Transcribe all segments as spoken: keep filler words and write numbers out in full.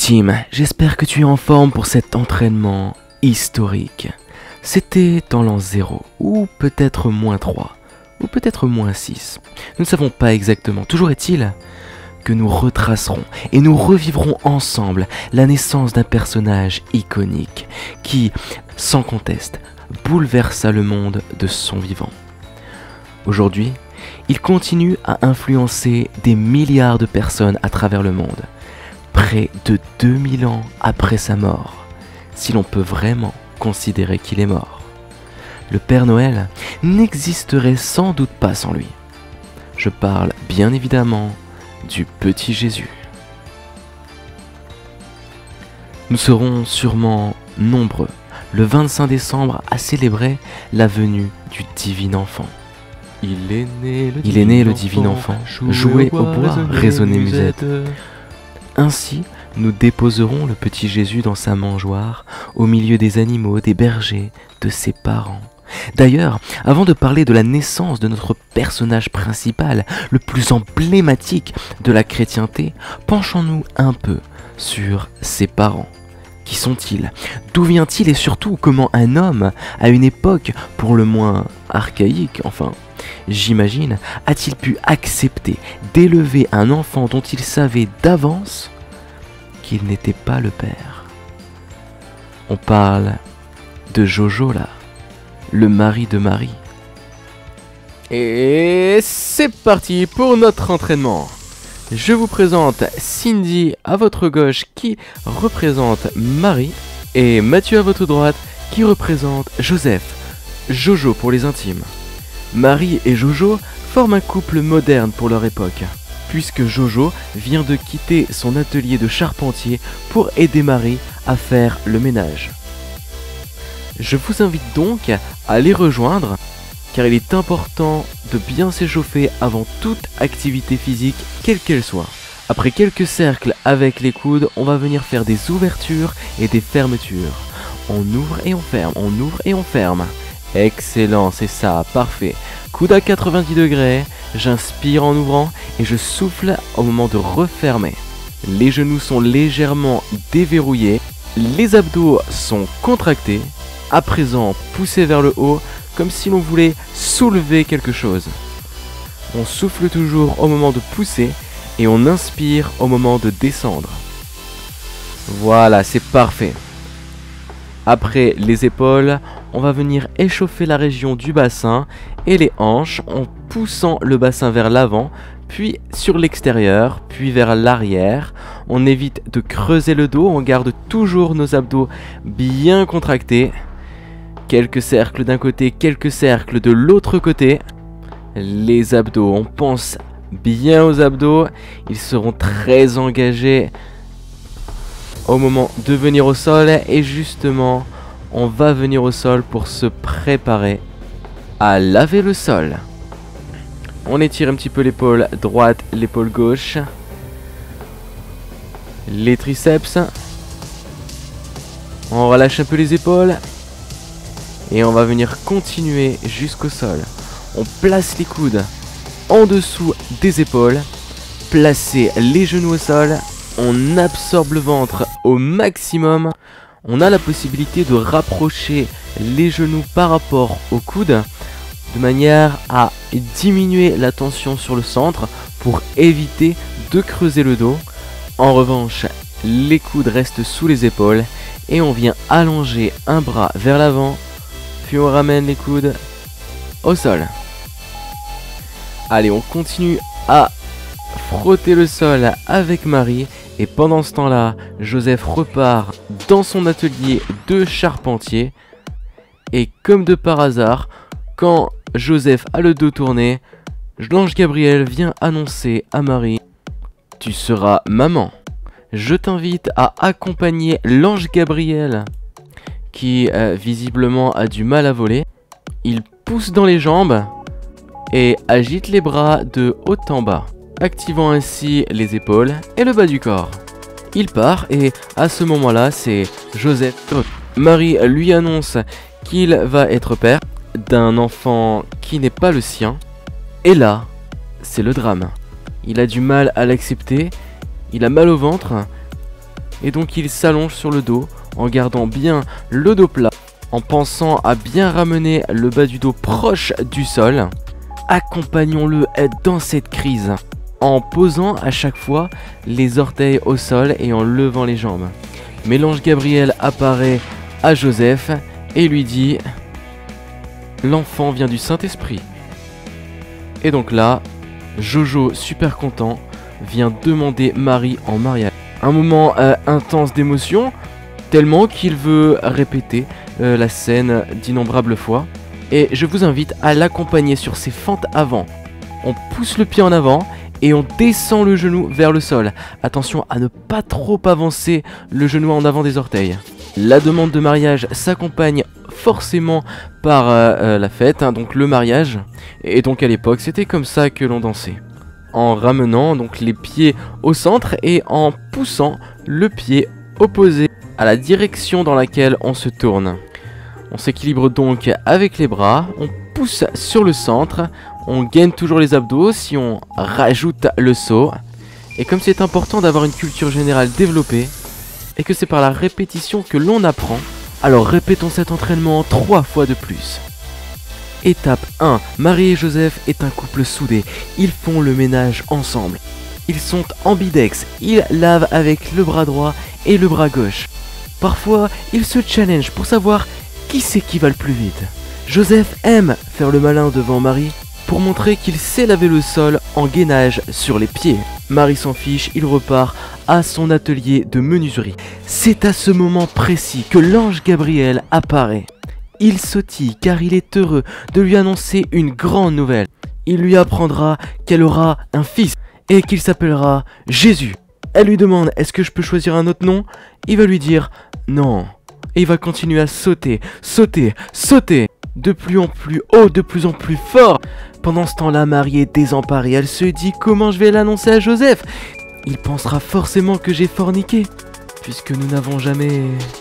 Tim, j'espère que tu es en forme pour cet entraînement historique. C'était dans l'an zéro, ou peut-être moins trois, ou peut-être moins six. Nous ne savons pas exactement. Toujours est-il que nous retracerons et nous revivrons ensemble la naissance d'un personnage iconique qui, sans conteste, bouleversa le monde de son vivant. Aujourd'hui, il continue à influencer des milliards de personnes à travers le monde, près de deux mille ans après sa mort, si l'on peut vraiment considérer qu'il est mort. Le Père Noël n'existerait sans doute pas sans lui. Je parle bien évidemment du petit Jésus. Nous serons sûrement nombreux le vingt-cinq décembre à célébrer la venue du divin enfant. Il est né le, Il est né, le divin enfant, joué au bois, résonner musette. Ainsi, nous déposerons le petit Jésus dans sa mangeoire, au milieu des animaux, des bergers, de ses parents. D'ailleurs, avant de parler de la naissance de notre personnage principal, le plus emblématique de la chrétienté, penchons-nous un peu sur ses parents. Qui sont-ils? D'où vient-il et surtout comment un homme, à une époque pour le moins archaïque, enfin, j'imagine, a-t-il pu accepter d'élever un enfant dont il savait d'avance qu'il n'était pas le père? On parle de Jojo là, le mari de Marie. Et c'est parti pour notre entraînement. Je vous présente Cindy à votre gauche qui représente Marie et Mathieu à votre droite qui représente Joseph, Jojo pour les intimes. Marie et Jojo forment un couple moderne pour leur époque, puisque Jojo vient de quitter son atelier de charpentier pour aider Marie à faire le ménage. Je vous invite donc à les rejoindre, car il est important de bien s'échauffer avant toute activité physique, quelle qu'elle soit. Après quelques cercles avec les coudes, on va venir faire des ouvertures et des fermetures. On ouvre et on ferme, on ouvre et on ferme. Excellent, c'est ça, parfait. Coude à quatre-vingt-dix degrés, j'inspire en ouvrant et je souffle au moment de refermer. Les genoux sont légèrement déverrouillés, les abdos sont contractés. À présent, poussez vers le haut comme si l'on voulait soulever quelque chose. On souffle toujours au moment de pousser et on inspire au moment de descendre. Voilà, c'est parfait. Après les épaules, on va venir échauffer la région du bassin et les hanches en poussant le bassin vers l'avant, puis sur l'extérieur, puis vers l'arrière. On évite de creuser le dos, on garde toujours nos abdos bien contractés. Quelques cercles d'un côté, quelques cercles de l'autre côté. Les abdos, on pense bien aux abdos. Ils seront très engagés au moment de venir au sol. Et justement, on va venir au sol pour se préparer à laver le sol. On étire un petit peu l'épaule droite, l'épaule gauche. Les triceps. On relâche un peu les épaules. Et on va venir continuer jusqu'au sol. On place les coudes en dessous des épaules. Placez les genoux au sol. On absorbe le ventre au maximum. On a la possibilité de rapprocher les genoux par rapport aux coudes, de manière à diminuer la tension sur le centre pour éviter de creuser le dos. En revanche, les coudes restent sous les épaules et on vient allonger un bras vers l'avant. Puis on ramène les coudes au sol. Allez, on continue à frotter le sol avec Marie. Et pendant ce temps-là, Joseph repart dans son atelier de charpentier. Et comme de par hasard, quand Joseph a le dos tourné, l'ange Gabriel vient annoncer à Marie: tu seras maman. Je t'invite à accompagner l'ange Gabriel, qui euh, visiblement a du mal à voler. Il pousse dans les jambes et agite les bras de haut en bas, activant ainsi les épaules et le bas du corps. Il part et à ce moment-là, c'est Joseph. Marie lui annonce qu'il va être père d'un enfant qui n'est pas le sien. Et là, c'est le drame. Il a du mal à l'accepter, il a mal au ventre. Et donc il s'allonge sur le dos en gardant bien le dos plat, en pensant à bien ramener le bas du dos proche du sol. Accompagnons-le dans cette crise en posant à chaque fois les orteils au sol et en levant les jambes. Mais l'ange Gabriel apparaît à Joseph et lui dit « L'enfant vient du Saint-Esprit ». Et donc là, Jojo, super content, vient demander Marie en mariage. Un moment euh, intense d'émotion, tellement qu'il veut répéter euh, la scène d'innombrables fois. Et je vous invite à l'accompagner sur ses fentes avant. On pousse le pied en avant et on descend le genou vers le sol. Attention à ne pas trop avancer le genou en avant des orteils. La demande de mariage s'accompagne forcément par euh, euh, la fête, hein, donc le mariage. Et donc à l'époque, c'était comme ça que l'on dansait. En ramenant donc les pieds au centre et en poussant le pied opposé à la direction dans laquelle on se tourne. On s'équilibre donc avec les bras, on pousse sur le centre, on gaine toujours les abdos si on rajoute le saut. Et comme c'est important d'avoir une culture générale développée, et que c'est par la répétition que l'on apprend, alors répétons cet entraînement trois fois de plus. Étape un. Marie et Joseph est un couple soudé, ils font le ménage ensemble. Ils sont ambidex, ils lavent avec le bras droit et le bras gauche. Parfois, ils se challengent pour savoir qui c'est qui va le plus vite. Joseph aime faire le malin devant Marie pour montrer qu'il sait laver le sol en gainage sur les pieds. Marie s'en fiche, il repart à son atelier de menuiserie. C'est à ce moment précis que l'ange Gabriel apparaît. Il sautille car il est heureux de lui annoncer une grande nouvelle. Il lui apprendra qu'elle aura un fils et qu'il s'appellera Jésus. Elle lui demande « Est-ce que je peux choisir un autre nom ?» Il va lui dire « Non ». Et il va continuer à sauter, sauter, sauter, de plus en plus haut, de plus en plus fort. Pendant ce temps-là, Marie est désemparée. Elle se dit « Comment je vais l'annoncer à Joseph ? Il pensera forcément que j'ai forniqué, puisque nous n'avons jamais... »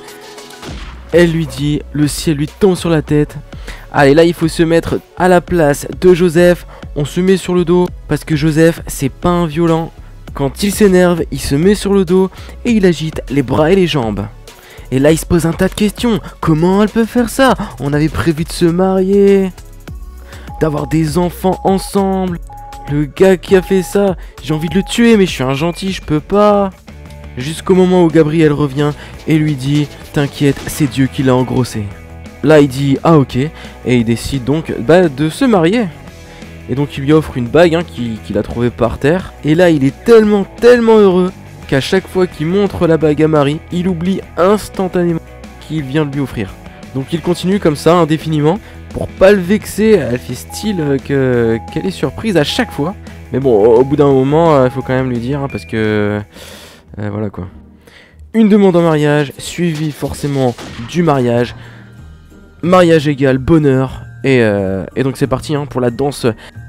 Elle lui dit, le ciel lui tombe sur la tête. Allez, là il faut se mettre à la place de Joseph. On se met sur le dos, parce que Joseph, c'est pas un violent. Quand il s'énerve, il se met sur le dos et il agite les bras et les jambes. Et là il se pose un tas de questions. Comment elle peut faire ça? On avait prévu de se marier, d'avoir des enfants ensemble. Le gars qui a fait ça, j'ai envie de le tuer, mais je suis un gentil, je peux pas. Jusqu'au moment où Gabriel revient et lui dit « T'inquiète, c'est Dieu qui l'a engrossé ». Là il dit « Ah ok » et il décide donc bah, de se marier. Et donc il lui offre une bague hein, qu'il qu'il a trouvée par terre. Et là il est tellement tellement heureux qu'à chaque fois qu'il montre la bague à Marie, il oublie instantanément qu'il vient de lui offrir. Donc il continue comme ça indéfiniment. Pour pas le vexer, elle fait style que qu'elle est surprise à chaque fois. Mais bon, au bout d'un moment, il faut quand même lui dire hein, parce que... Euh, voilà quoi. Une demande en mariage, suivie forcément du mariage. Mariage égale bonheur. Et, euh, et donc c'est parti hein, pour la danse.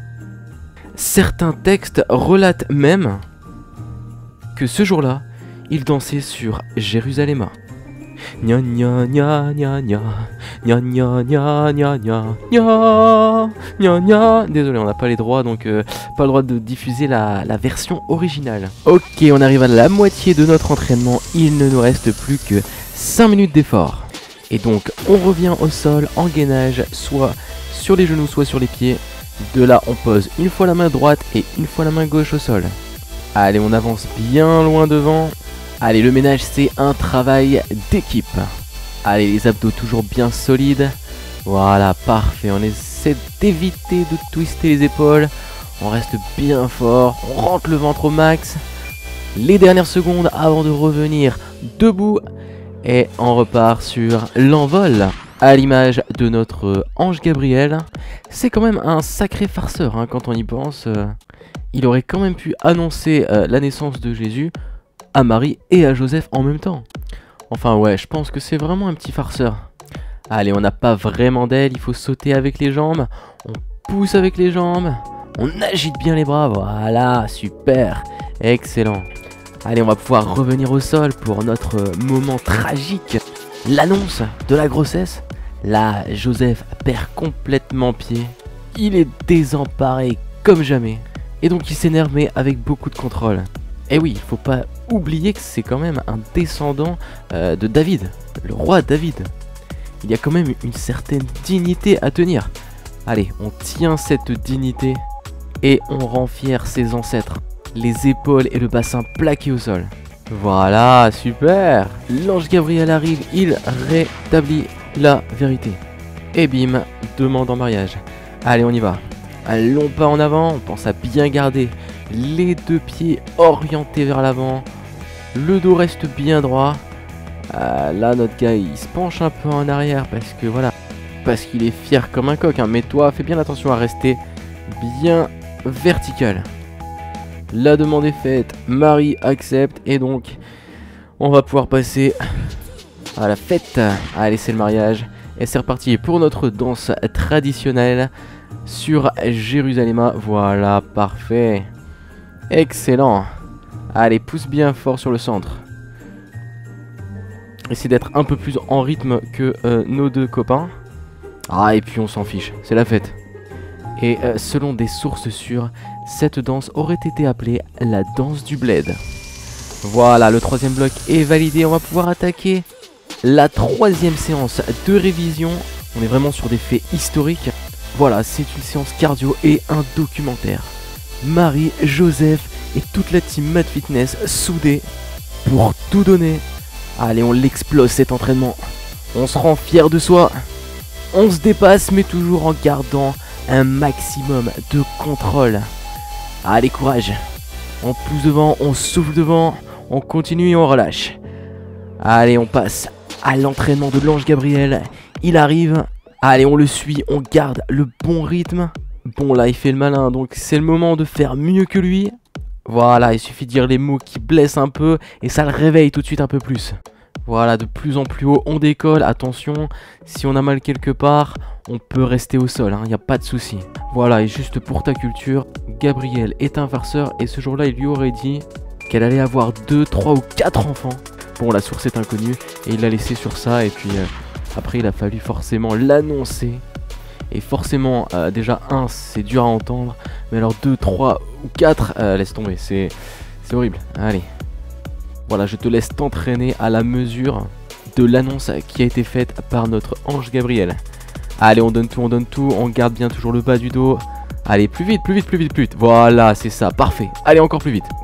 Certains textes relatent même que ce jour-là, ils dansaient sur Jérusalem. Gna gna gna gna gna gna gna gna gna gna gna gna. Désolé, on n'a pas les droits, donc euh, pas le droit de diffuser la, la version originale. Ok, on arrive à la moitié de notre entraînement. Il ne nous reste plus que cinq minutes d'effort. Et donc, on revient au sol en gainage, soit sur les genoux, soit sur les pieds. De là, on pose une fois la main droite et une fois la main gauche au sol. Allez, on avance bien loin devant. Allez, le ménage, c'est un travail d'équipe. Allez, les abdos toujours bien solides. Voilà, parfait. On essaie d'éviter de twister les épaules. On reste bien fort. On rentre le ventre au max. Les dernières secondes avant de revenir debout. Et on repart sur l'envol. À l'image de notre ange Gabriel. C'est quand même un sacré farceur hein, quand on y pense. Euh, il aurait quand même pu annoncer euh, la naissance de Jésus à Marie et à Joseph en même temps. Enfin ouais, je pense que c'est vraiment un petit farceur. Allez, on n'a pas vraiment d'aile, il faut sauter avec les jambes. On pousse avec les jambes. On agite bien les bras, voilà, super, excellent. Allez, on va pouvoir revenir au sol pour notre moment tragique. L'annonce de la grossesse. Là, Joseph perd complètement pied. Il est désemparé comme jamais. Et donc il s'énerve mais avec beaucoup de contrôle. Et oui, il faut pas oublier que c'est quand même un descendant euh, de David, le roi David. Il y a quand même une certaine dignité à tenir. Allez, on tient cette dignité et on rend fier ses ancêtres. Les épaules et le bassin plaqués au sol. Voilà, super. L'ange Gabriel arrive, il rétablit la vérité. Et bim, demande en mariage. Allez, on y va. Un long pas en avant, on pense à bien garder les deux pieds orientés vers l'avant. Le dos reste bien droit. Euh, là, notre gars, il se penche un peu en arrière parce que voilà, parce qu'il est fier comme un coq. Hein. Mais toi, fais bien attention à rester bien vertical. La demande est faite, Marie accepte et donc on va pouvoir passer à la fête. Allez, c'est le mariage et c'est reparti pour notre danse traditionnelle sur Jérusalem. Voilà, parfait. Excellent. Allez, pousse bien fort sur le centre. Essayez d'être un peu plus en rythme que euh, nos deux copains. Ah, et puis on s'en fiche, c'est la fête. Et euh, selon des sources sûres, cette danse aurait été appelée la danse du bled. Voilà, le troisième bloc est validé. On va pouvoir attaquer la troisième séance de révision. On est vraiment sur des faits historiques. Voilà, c'est une séance cardio et un documentaire. Marie, Joseph et toute la team Mad Fitness soudés pour tout donner. Allez, on l'explose cet entraînement. On se rend fier de soi. On se dépasse mais toujours en gardant un maximum de contrôle. Allez, courage. On pousse devant, on souffle devant, on continue et on relâche. Allez, on passe à l'entraînement de l'ange Gabriel. Il arrive. Allez, on le suit, on garde le bon rythme. Bon, là, il fait le malin, donc c'est le moment de faire mieux que lui. Voilà, il suffit de dire les mots qui blessent un peu et ça le réveille tout de suite un peu plus. Voilà, de plus en plus haut, on décolle. Attention, si on a mal quelque part, on peut rester au sol, il n'y a pas de souci. Voilà, et juste pour ta culture, Gabriel est un farceur et ce jour-là, il lui aurait dit qu'elle allait avoir deux, trois ou quatre enfants. Bon, la source est inconnue et il l'a laissé sur ça et puis euh, après, il a fallu forcément l'annoncer. Et forcément, euh, déjà, un, c'est dur à entendre, mais alors deux, trois ou quatre, euh, laisse tomber, c'est horrible. Allez. Voilà, je te laisse t'entraîner à la mesure de l'annonce qui a été faite par notre ange Gabriel. Allez, on donne tout, on donne tout, on garde bien toujours le bas du dos. Allez, plus vite, plus vite, plus vite, plus vite. Voilà, c'est ça, parfait. Allez, encore plus vite.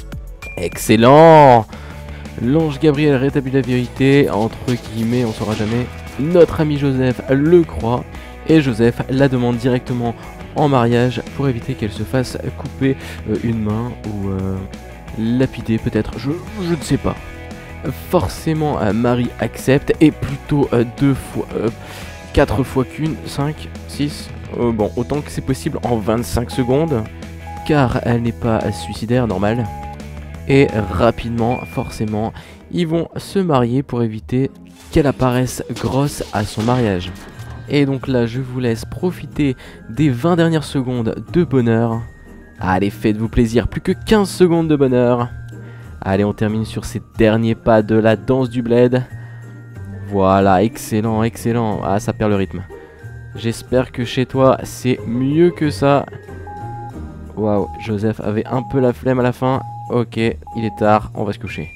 Excellent. L'ange Gabriel rétablit la vérité. Entre guillemets, on saura jamais. Notre ami Joseph le croit. Et Joseph la demande directement en mariage pour éviter qu'elle se fasse couper euh, une main ou... Euh lapider peut-être, je, je ne sais pas. Forcément, euh, Marie accepte et plutôt euh, deux fois, euh, quatre fois qu'une, cinq, six, euh, bon, autant que c'est possible en vingt-cinq secondes, car elle n'est pas suicidaire, normal. Et rapidement, forcément, ils vont se marier pour éviter qu'elle apparaisse grosse à son mariage. Et donc là, je vous laisse profiter des vingt dernières secondes de bonheur. Allez, faites-vous plaisir, plus que quinze secondes de bonheur. Allez, on termine sur ces derniers pas de la danse du bled. Voilà, excellent, excellent. Ah, ça perd le rythme. J'espère que chez toi, c'est mieux que ça. Waouh, Joseph avait un peu la flemme à la fin. Ok, il est tard, on va se coucher.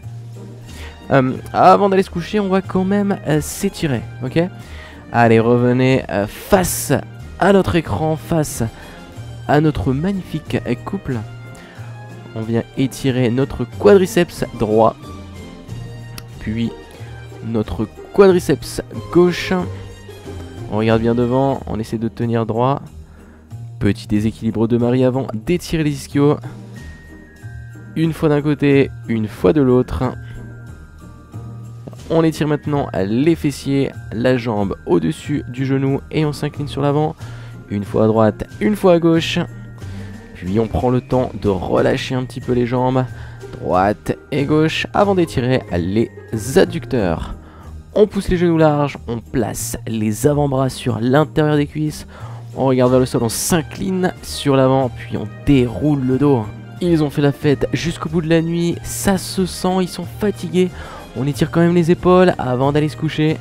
Euh, avant d'aller se coucher, on va quand même euh, s'étirer, ok? Allez, revenez euh, face à notre écran, face à notre magnifique couple. On vient étirer notre quadriceps droit, puis notre quadriceps gauche. On regarde bien devant, on essaie de tenir droit. Petit déséquilibre de Marie avant d'étirer les ischios. Une fois d'un côté, une fois de l'autre. On étire maintenant les fessiers, la jambe au-dessus du genou et on s'incline sur l'avant. Une fois à droite, une fois à gauche. Puis on prend le temps de relâcher un petit peu les jambes, droite et gauche, avant d'étirer les adducteurs. On pousse les genoux larges, on place les avant-bras sur l'intérieur des cuisses. On regarde vers le sol, on s'incline sur l'avant, puis on déroule le dos. Ils ont fait la fête jusqu'au bout de la nuit, ça se sent, ils sont fatigués. On étire quand même les épaules avant d'aller se coucher.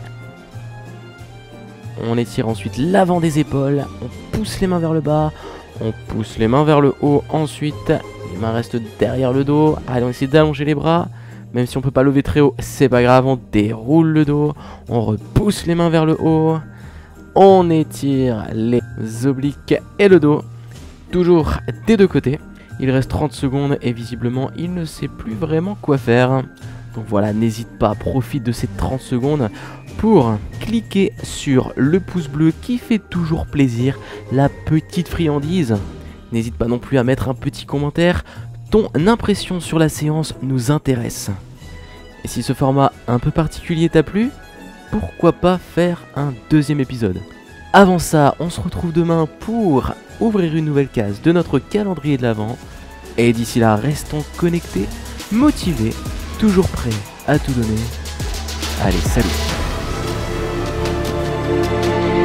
On étire ensuite l'avant des épaules, on pousse les mains vers le bas, on pousse les mains vers le haut, ensuite les mains restent derrière le dos. Allez, on essaie d'allonger les bras. Même si on peut pas lever très haut, c'est pas grave, on déroule le dos. On repousse les mains vers le haut. On étire les obliques et le dos. Toujours des deux côtés. Il reste trente secondes et visiblement, il ne sait plus vraiment quoi faire. Donc voilà, n'hésite pas, profite de ces trente secondes pour cliquer sur le pouce bleu qui fait toujours plaisir, la petite friandise. N'hésite pas non plus à mettre un petit commentaire, ton impression sur la séance nous intéresse. Et si ce format un peu particulier t'a plu, pourquoi pas faire un deuxième épisode. Avant ça, on se retrouve demain pour ouvrir une nouvelle case de notre calendrier de l'Avent. Et d'ici là, restons connectés, motivés, toujours prêt à tout donner. Allez, salut!